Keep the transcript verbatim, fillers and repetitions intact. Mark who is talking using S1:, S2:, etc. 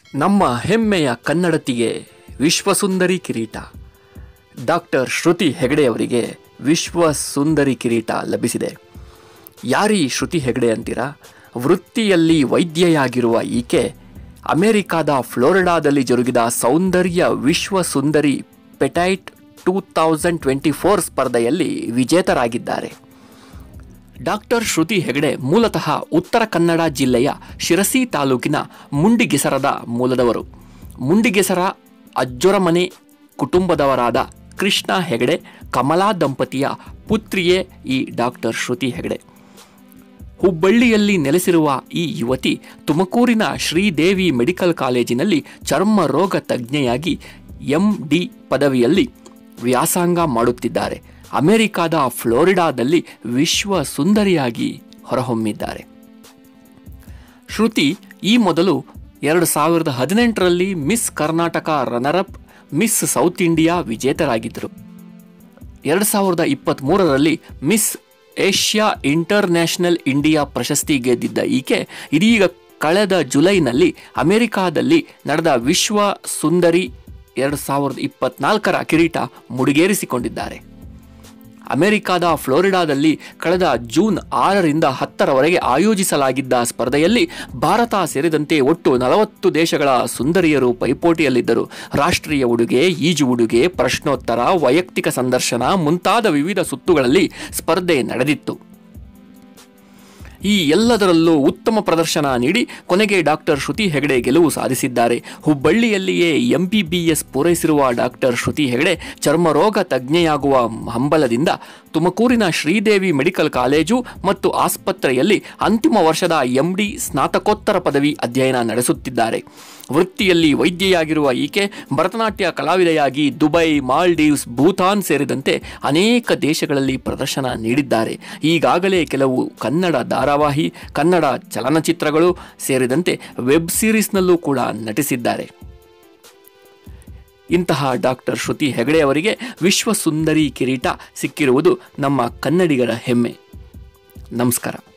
S1: ನಮ್ಮ ಹೆಮ್ಮೆಯ ಕನ್ನಡತಿಗೆ ವಿಶ್ವಸುಂದರಿ ಕಿರೀಟ. ಡಾಕ್ಟರ್ ಶ್ರುತಿ ಹೆಗಡೆಯವರಿಗೆ ವಿಶ್ವಸುಂದರಿ ಕಿರೀಟ ಲಭಿಸಿದೆ. ಯಾರೀ ಶ್ರುತಿ ಹೆಗಡೆ ಅಂತೀರಾ? ವೃತ್ತಿಯಲ್ಲಿ ವೈದ್ಯೆಯಾಗಿರುವ ಈಕೆ ಅಮೆರಿಕಾದ ಫ್ಲೋರಿಡಾದಲ್ಲಿ ಜರುಗಿದ ಸೌಂದರ್ಯ ವಿಶ್ವಸುಂದರಿ petite two thousand twenty four ಸ್ಪರ್ಧೆಯಲ್ಲಿ ವಿಜೇತರಾಗಿದ್ದಾರೆ. ಡಾಕ್ಟರ್ ಶ್ರುತಿ ಹೆಗಡೆ ಮೂಲತಃ ಉತ್ತರ ಕನ್ನಡ ಜಿಲ್ಲೆಯ ಶಿರಸಿ ತಾಲೂಕಿನ ಮುಂಡಿಗೆಸರದ ಮೂಲದವರು. ಮುಂಡಿಗೆಸರ ಅಜ್ಜೊರಮನೆ ಕುಟುಂಬದವರಾದ ಕೃಷ್ಣ ಹೆಗಡೆ, ಕಮಲಾ ದಂಪತಿಯ ಪುತ್ರಿಯೇ ಈ ಡಾಕ್ಟರ್ ಶ್ರುತಿ ಹೆಗಡೆ. ಹುಬ್ಬಳ್ಳಿಯಲ್ಲಿ ನೆಲೆಸಿರುವ ಈ ಯುವತಿ ತುಮಕೂರಿನ ಶ್ರೀದೇವಿ ಮೆಡಿಕಲ್ ಕಾಲೇಜಿನಲ್ಲಿ ಚರ್ಮ ರೋಗ ತಜ್ಞೆಯಾಗಿ ಎಂ ಡಿ ಪದವಿಯಲ್ಲಿ ವ್ಯಾಸಂಗ ಮಾಡುತ್ತಿದ್ದಾರೆ. ಅಮೆರಿಕಾದ ಫ್ಲೋರಿಡಾದಲ್ಲಿ ವಿಶ್ವ ಸುಂದರಿಯಾಗಿ ಹೊರಹೊಮ್ಮಿದ್ದಾರೆ. ಶ್ರುತಿ ಈ ಮೊದಲು ಎರಡು ಸಾವಿರದ ಹದಿನೆಂಟರಲ್ಲಿ miss Karnataka runner up, miss south India ವಿಜೇತರಾಗಿದ್ದರು. ಎರಡು ಸಾವಿರದ ಇಪ್ಪತ್ತ್ ಮೂರರಲ್ಲಿ miss Asia international India ಪ್ರಶಸ್ತಿ ಗೆದ್ದಿದ್ದ ಈಕೆ ಇದೀಗ ಕಳೆದ ಜುಲೈನಲ್ಲಿ ಅಮೆರಿಕಾದಲ್ಲಿ ನಡೆದ ವಿಶ್ವ ಸುಂದರಿ ಎರಡು ಸಾವಿರದ ಇಪ್ಪತ್ನಾಲ್ಕರ ಕಿರೀಟ ಮುಡಿಗೇರಿಸಿಕೊಂಡಿದ್ದಾರೆ. ಅಮೆರಿಕಾದ ಫ್ಲೋರಿಡಾದಲ್ಲಿ ಕಳೆದ ಜೂನ್ ಆರರಿಂದ ಹತ್ತರವರೆಗೆ ಆಯೋಜಿಸಲಾಗಿದ್ದ ಸ್ಪರ್ಧೆಯಲ್ಲಿ ಭಾರತ ಸೇರಿದಂತೆ ಒಟ್ಟು ನಲವತ್ತು ದೇಶಗಳ ಸುಂದರಿಯರು ಪೈಪೋಟಿಯಲ್ಲಿದ್ದರು. ರಾಷ್ಟ್ರೀಯ ಉಡುಗೆ, ಈಜು ಉಡುಗೆ, ಪ್ರಶ್ನೋತ್ತರ, ವೈಯಕ್ತಿಕ ಸಂದರ್ಶನ ಮುಂತಾದ ವಿವಿಧ ಸುತ್ತುಗಳಲ್ಲಿ ಸ್ಪರ್ಧೆ ನಡೆದಿತ್ತು. ಈ ಎಲ್ಲದರಲ್ಲೂ ಉತ್ತಮ ಪ್ರದರ್ಶನ ನೀಡಿ ಕೊನೆಗೆ ಡಾಕ್ಟರ್ ಶ್ರುತಿ ಹೆಗಡೆ ಗೆಲುವು ಸಾಧಿಸಿದ್ದಾರೆ. ಹುಬ್ಬಳ್ಳಿಯಲ್ಲಿಯೇ ಎಂ ಬಿ ಬಿ ಎಸ್ ಪೂರೈಸಿರುವ ಡಾಕ್ಟರ್ ಶ್ರುತಿ ಹೆಗಡೆ ಚರ್ಮರೋಗ ತಜ್ಞೆಯಾಗುವ ಹಂಬಲದಿಂದ ತುಮಕೂರಿನ ಶ್ರೀದೇವಿ ಮೆಡಿಕಲ್ ಕಾಲೇಜು ಮತ್ತು ಆಸ್ಪತ್ರೆಯಲ್ಲಿ ಅಂತಿಮ ವರ್ಷದ ಎಂ ಡಿ ಸ್ನಾತಕೋತ್ತರ ಪದವಿ ಅಧ್ಯಯನ ನಡೆಸುತ್ತಿದ್ದಾರೆ. ವೃತ್ತಿಯಲ್ಲಿ ವೈದ್ಯೆಯಾಗಿರುವ ಈಕೆ ಭರತನಾಟ್ಯ ಕಲಾವಿದೆಯಾಗಿ ದುಬೈ, ಮಾಲ್ಡೀವ್ಸ್, ಭೂತಾನ್ ಸೇರಿದಂತೆ ಅನೇಕ ದೇಶಗಳಲ್ಲಿ ಪ್ರದರ್ಶನ ನೀಡಿದ್ದಾರೆ. ಈಗಾಗಲೇ ಕೆಲವು ಕನ್ನಡ ಧಾರಾವಾಹಿ, ಕನ್ನಡ ಚಲನಚಿತ್ರಗಳು ಸೇರಿದಂತೆ ವೆಬ್ ಸೀರೀಸ್ನಲ್ಲೂ ಕೂಡ ನಟಿಸಿದ್ದಾರೆ. ಇಂತಹ ಡಾಕ್ಟರ್ ಶ್ರುತಿ ಹೆಗಡೆ ಅವರಿಗೆ ವಿಶ್ವ ಸುಂದರಿ ಕಿರೀಟ ಸಿಕ್ಕಿರುವುದು ನಮ್ಮ ಕನ್ನಡಿಗರ ಹೆಮ್ಮೆ. ನಮಸ್ಕಾರ.